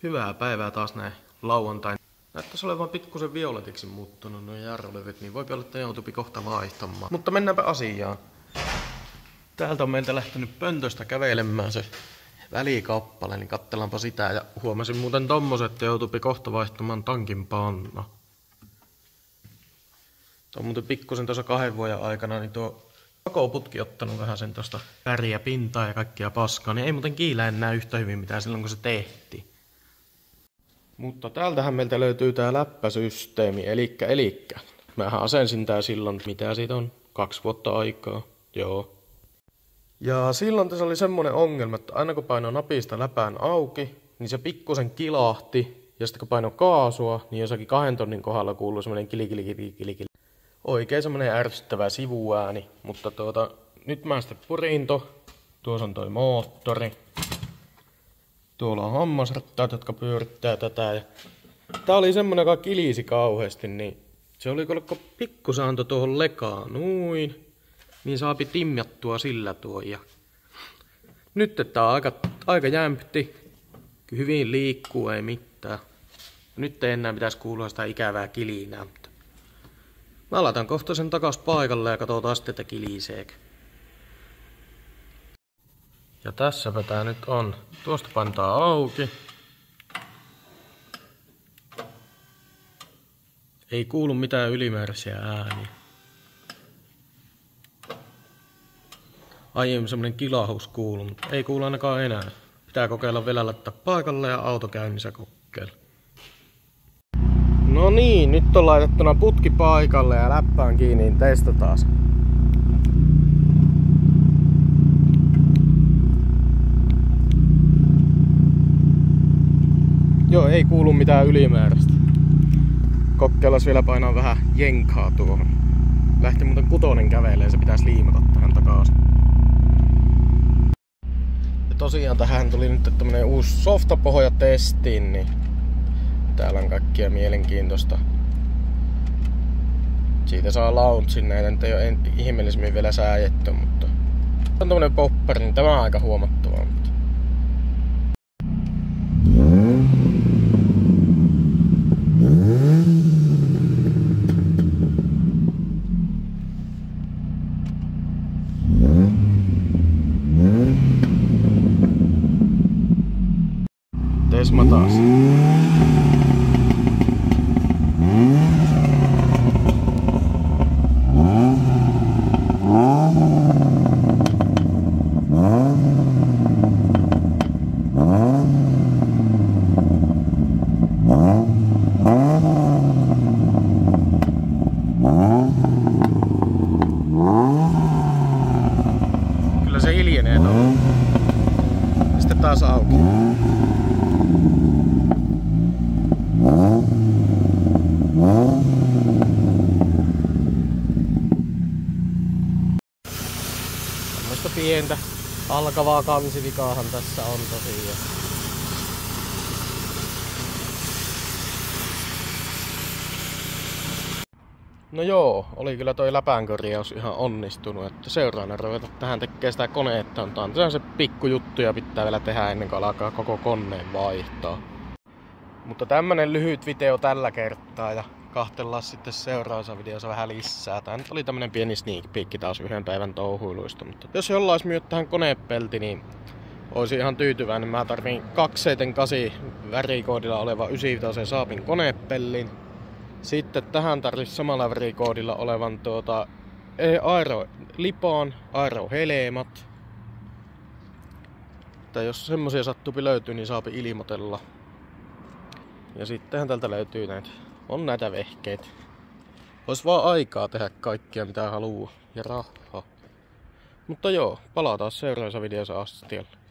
Hyvää päivää taas näin lauantain. Näyttäisi olevan pikkusen violetiksi muuttunut nuo jarrulevyt, niin voi olla, että joutupi kohta vaihtamaan. Mutta mennäänpä asiaan. Täältä on meiltä lähtenyt pöntöstä kävelemään se välikappale, niin katsellaanpa sitä. Ja huomasin muuten tommoset, että joutupi kohta vaihtamaan tankin panna. Tuo on muuten pikkusen tuossa 2 vuoden aikana, niin tuo pakoputki ottanut vähän sen tosta väriä, pintaa ja kaikkia paskaa, niin ei muuten kiilä enää yhtä hyvin mitä silloin kun se tehtiin. Mutta täältähän meiltä löytyy tää läppäsysteemi, elikkä. Mähän asensin tää silloin, mitä siitä on, 2 vuotta aikaa, joo. Ja silloin tässä oli semmonen ongelma, että aina kun painoi napista läpään auki, niin se pikkusen kilahti. Ja sitten kun painoi kaasua, niin jossakin 2 tonnin kohdalla kuului semmonen kili. Oikein semmonen ärsyttävä sivuääni, mutta nyt mä sitten purinto. Tuossa on toi moottori. Tuolla on hammasrattaat, jotka pyörittää tätä. Ja tää oli semmonen, joka kilisi kauheasti, niin se oli kun pikkusen antoi tuohon lekaan noin, niin saapi timjattua sillä tuo. Ja nyt tää on aika jämpti. Hyvin liikkuu, ei mitään. Nyt ei enää pitäisi kuulua sitä ikävää kilinää. Mä laitan kohta sen takas paikalle ja katsotaan sitten, että kiliseekö. Ja tässäpä tää nyt on. Tuosta painetaan auki. Ei kuulu mitään ylimääräisiä ääniä. Aiemmin semmonen kilahus kuuluu, mutta ei kuulu ainakaan enää. Pitää kokeilla vielä laittaa paikalle ja auto käynnissä kokeilla. No niin, nyt on laitettuna putki paikalle ja läppään kiinni, niin testataan. Joo, ei kuulu mitään ylimääräistä. Kokeillaan vielä painaa vähän jenkaa tuohon. Lähti muuten 6 kävelee, se pitäisi liimata tähän takaisin. Ja tosiaan tähän tuli nyt tämmönen uusi softapohja testiin, niin täällä on kaikkia mielenkiintoista. Siitä saa launchin, näitä nyt ei ole ihmeellisemmin vielä sääjetty, mutta on tämmönen popperi, niin tämä on aika huomattavaa. Tesma taas. Kyllä se hiljenee tuolla. Sitten taas auki. Tämmöistä pientä alkavaa kansivikaahan tässä on tosiaan. No joo, oli kyllä toi läpänkorjaus ihan onnistunut, että seuraavana ruveta tähän tekee sitä koneetta. Se on se pikkujuttuja pitää vielä tehdä ennen kuin alkaa koko koneen vaihtaa. Mutta tämmönen lyhyt video tällä kertaa ja kahtellaan sitten seuraavassa videossa vähän lisää. Tää nyt oli tämmönen pieni sneak peek taas 1 päivän touhuiluista. Mutta jos jollain olisi myynyt tähän konepelti, niin olisin ihan tyytyväinen. Mä tarviin 278 värikoodilla oleva 95 Saabin konepellin. Sitten tähän tarvitsisi samalla värikoodilla olevan Lipon aerohelmat. Tai jos semmosia sattuupi löytyy, niin saapi ilmoitella. Ja sittenhän tältä löytyy näitä. On näitä vehkeitä. Ois vaan aikaa tehdä kaikkia mitä haluaa. Ja rahaa. Mutta joo, palataan seuraavassa videossa astialle.